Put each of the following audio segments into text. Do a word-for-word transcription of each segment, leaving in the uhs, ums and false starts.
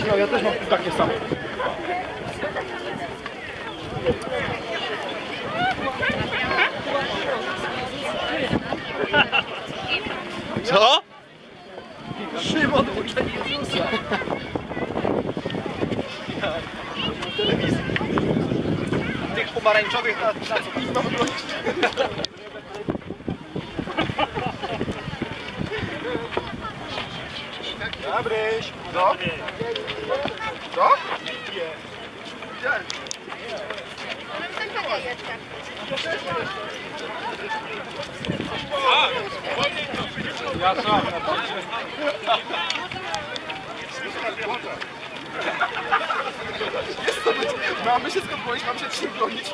miał, ja też mam takie same. Co? Szymon, uczeń Jezusa. Telewizji. Tych pomarańczowych na, na co ich mam wrócić. Dobryś. Co? Co? Nie. Widziałem. Ja sam. Jest to być. Mamy się skąd powiedzieć, mam się czym bronić.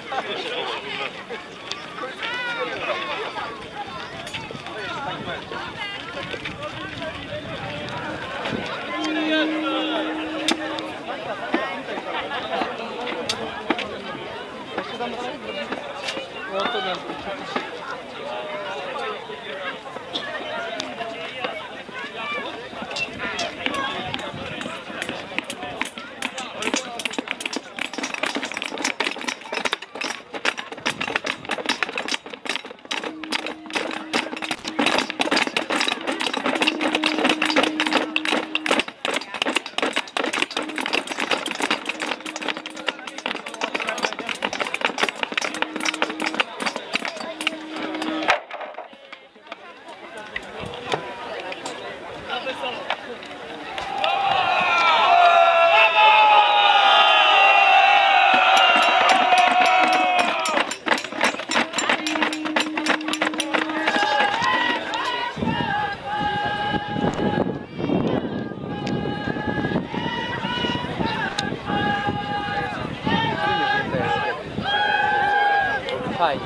Fajnie.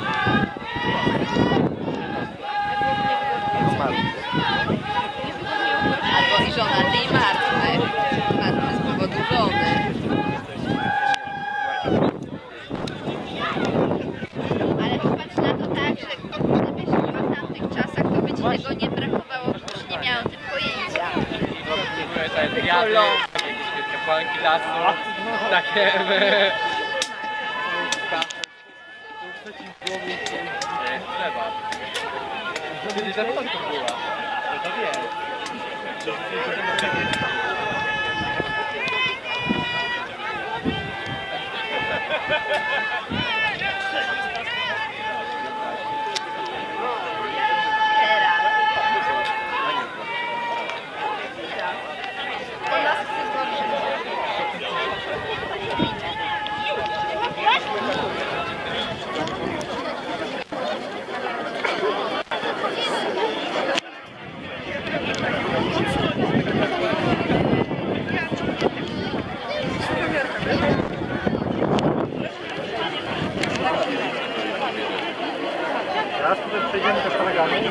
Albo i żona, ty i martwy. Martwy z powodu żony. Ale popatrz na to tak, że gdybyś była w tamtych czasach, to by ci tego nie brakowało, bo już nie miałam tym pojęcia. Takie pałki lasu, takie... Nie, chleba. Kiedyś za początku była. To wiem. Teraz tutaj przejdziemy do szparagami.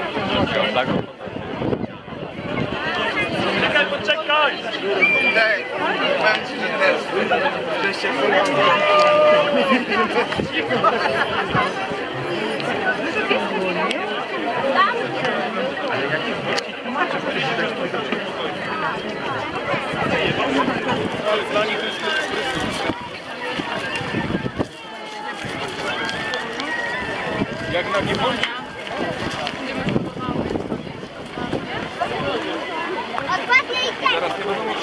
Czekaj, poczekaj! Ej, powiem ci, że też. Żeście ale jakie macie przyjść ale dla nich jest jak na nie wolno. Teraz nie będą mieć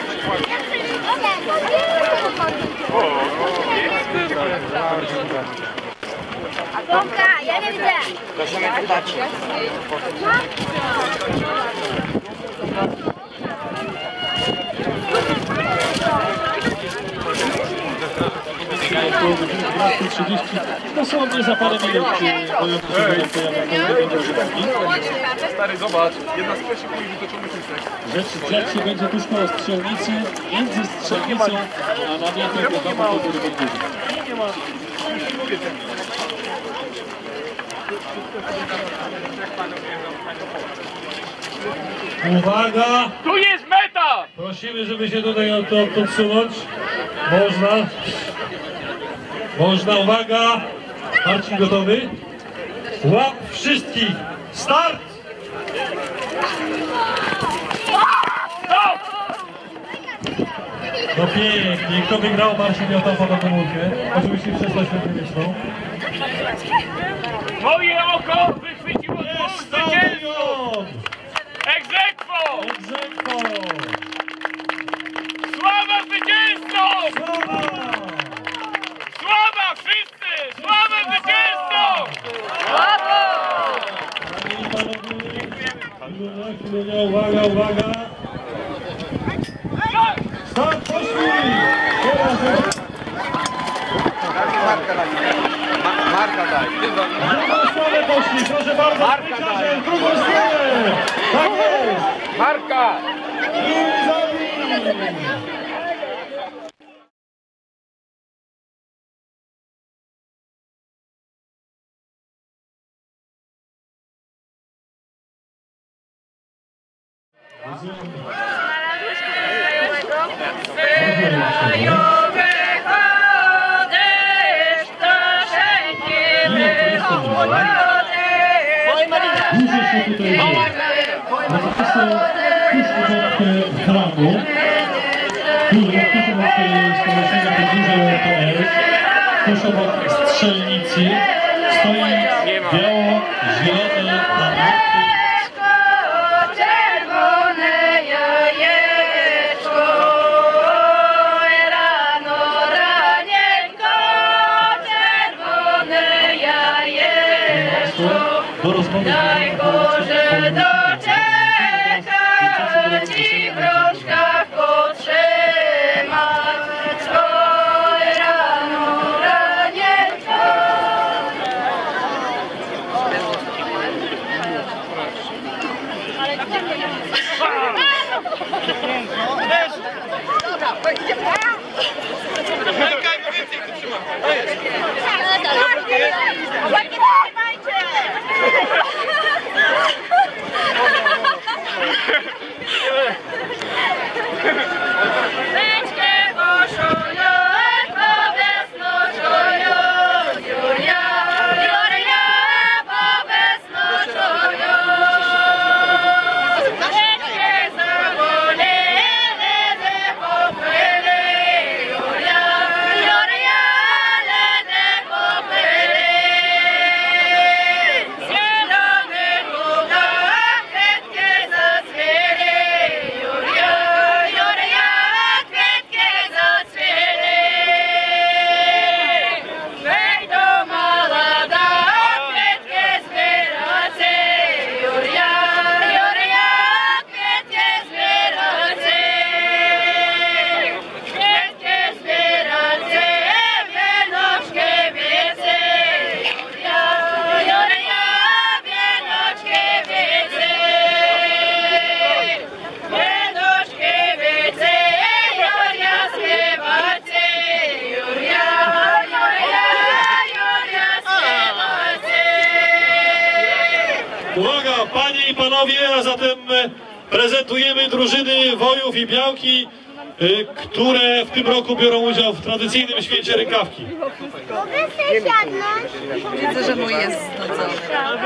Tomka, ja nie widzę. Proszę mnie tu patrzeć. trzydzieści. Dosłownie za parę minut bojący się Stary, zobacz, jedna z pierwszych kuli wytoczonych łysek. Rzecz dziać się będzie tuż po strzelnicy, między strzelnicą a namiętnym wiadomo do góry będzie. Nie ma. Uwaga! Tu jest meta! Prosimy, żeby się tutaj to podsunąć. Można. Można, uwaga! Marcin gotowy? Łap wszystkich! Start! Stop! No pięknie. Kto wygrał? Marcin miał tam fotokomórkę. Oczywiście przesłać średniowieczną. Moje oko wychwyciło dwóch zwycięzców! Stadion! Egzekwo! Egzekwo! Sława zwycięzców! Brawa! Sława wszyscy! Sława zwycięzców! Panie i panowie, chwilunia, chwilunia, uwaga, uwaga! Start, poszli! Teraz Marka daj. Ma, marka daj. w drugą stronę poszli, proszę bardzo, zwyciężę, w drugą stronę! Tak jest! Marka! I za nim! Dużo się tutaj dzieje. Natomiast tuż obok hramu, tuż obok stowarzyszenia Podróże P L, tuż obok strzelnicy stoi biało-zielony plakat. Czerwone jajeczko, rano ranieńko, czerwone jajeczko. Do rozmowy Daj Boże doczekać i w rączkach potrzymać. Oj, rano ranieńko. Uwaga, panie i panowie, a zatem prezentujemy drużyny Wojów i Białki, y, które w tym roku biorą udział w tradycyjnym święcie rękawki. Widzę, że mój jest znudzony.